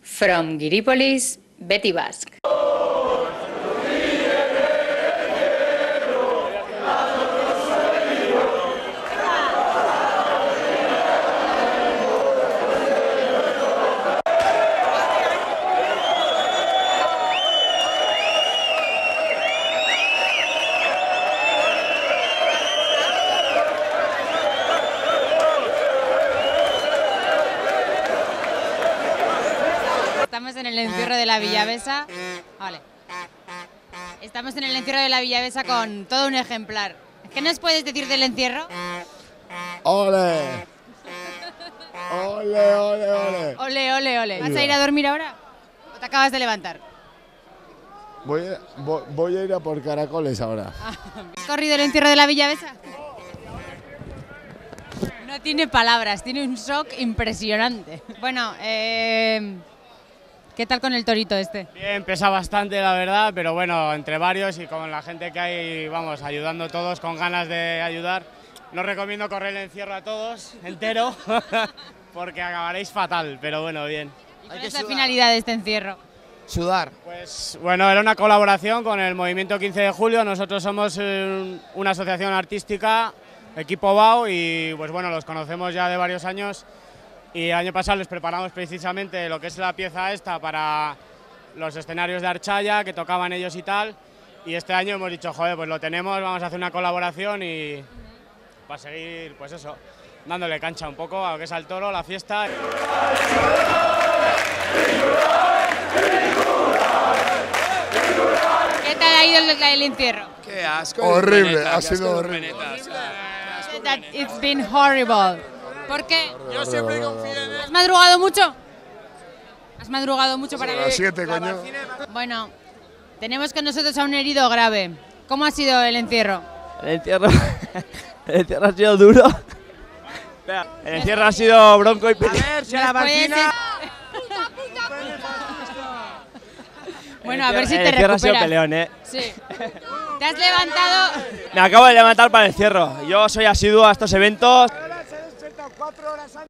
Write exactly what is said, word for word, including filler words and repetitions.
From Guirípolis, Betty Basque. Estamos en el encierro de la Villavesa. Vale. Estamos en el encierro de la Villavesa con todo un ejemplar. ¿Qué nos puedes decir del encierro? ¡Ole! ¡Ole, ole, ole! Ole, ole, ole. ¿Vas a ir a dormir ahora? ¿O te acabas de levantar? Voy a, voy, voy a ir a por caracoles ahora. ¿Has corrido el encierro de la Villavesa? No tiene palabras, tiene un shock impresionante. Bueno, eh... ¿qué tal con el torito este? Bien, pesa bastante la verdad, pero bueno, entre varios y con la gente que hay, vamos, ayudando todos, con ganas de ayudar. No recomiendo correr el encierro a todos, entero, porque acabaréis fatal, pero bueno, bien. ¿Cuál es la finalidad de este encierro? Sudar. Pues bueno, era una colaboración con el Movimiento quince de julio, nosotros somos eh, una asociación artística, equipo B A U, y pues bueno, los conocemos ya de varios años. Y el año pasado les preparamos precisamente lo que es la pieza esta para los escenarios de Archaya, que tocaban ellos y tal. Y este año hemos dicho, joder, pues lo tenemos, vamos a hacer una colaboración y va a seguir, pues eso, dándole cancha un poco a lo que es al toro, la fiesta. ¿Qué tal ha ido el, el encierro? Qué asco. Horrible, ha sido horrible. That it's been horrible. ¿Por qué? Yo siempre confío en él. ¿Has madrugado mucho? ¿Has madrugado mucho para A ir? las siete, coño. Bueno, tenemos con nosotros a un herido grave. ¿Cómo ha sido el encierro? El encierro, el encierro ha sido duro. Espera, el encierro ha sido bronco y peleón. A ver, si la Puede ser- Bueno, a ver si El te encierro ha sido recuperas. peleón, eh. Sí. ¿Te has levantado? Me acabo de levantar para el encierro. Yo soy asiduo a estos eventos.